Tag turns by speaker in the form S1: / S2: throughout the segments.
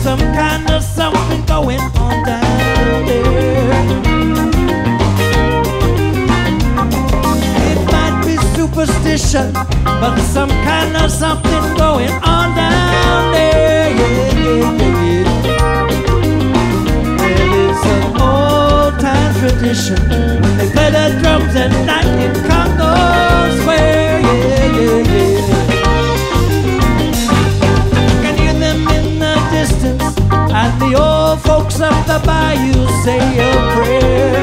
S1: some kind of something going on down there. It might be superstition, but some kind of something going on down there. Yeah, yeah, yeah, yeah. Well, it's an old-time tradition when they play the drums at night in Congo Square. Yeah, yeah, yeah. Can hear them in the distance, and the old folks up the bayou say a prayer.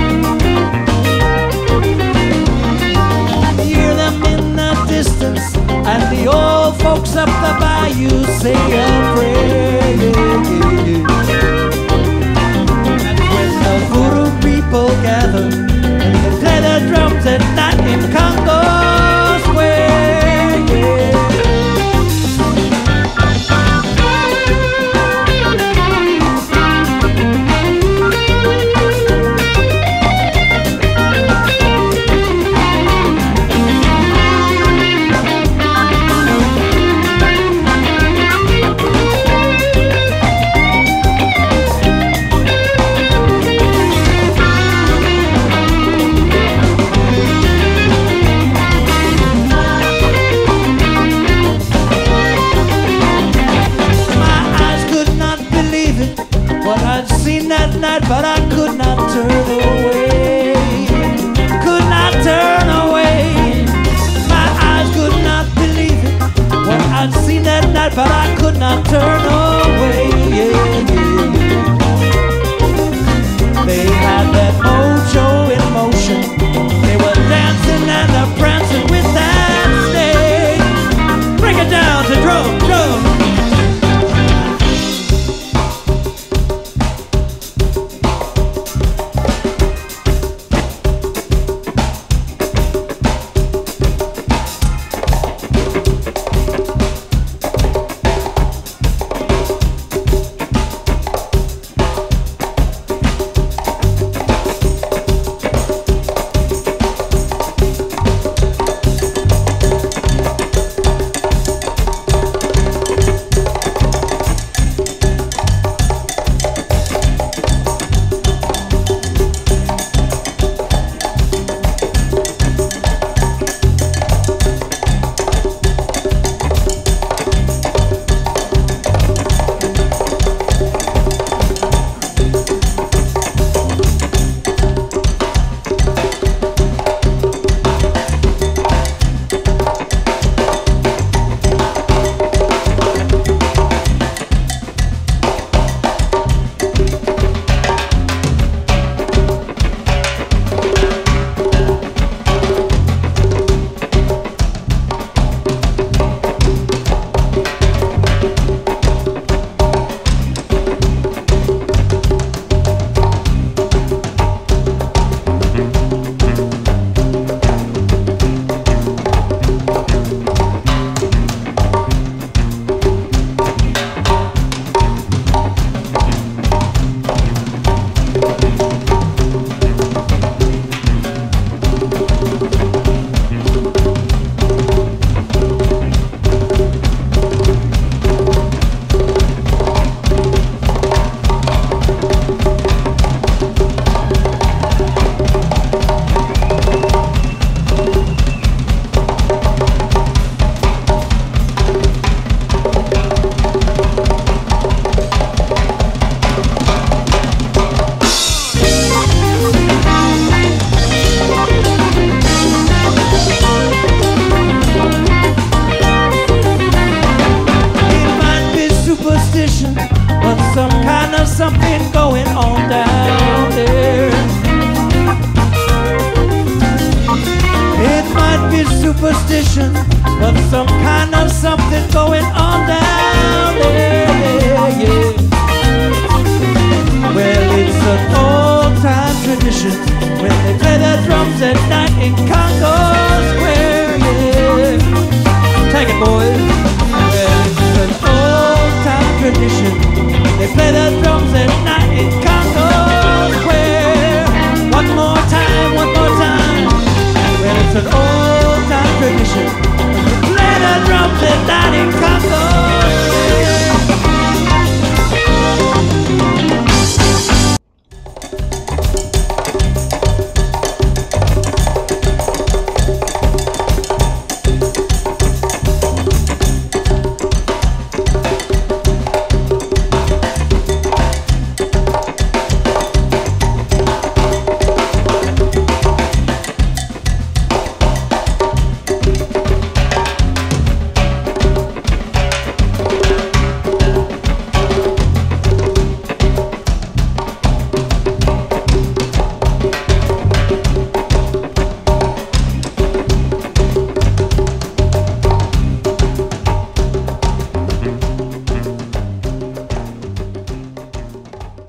S1: Hear them in the distance, and the old folks up the bayou say a prayer. Yeah, yeah, yeah. And when the voodoo people gather, and they play the drums at night in Congo Square. Yeah. But I could not turn away, could not turn away. My eyes could not believe it, what I'd seen that night, but I could not turn away. Yeah, yeah, yeah. They had that mojo in motion, they were dancing and a prancing with that stage. Break it down to drum, drum. Superstition, but some kind of something going on down there, yeah, yeah.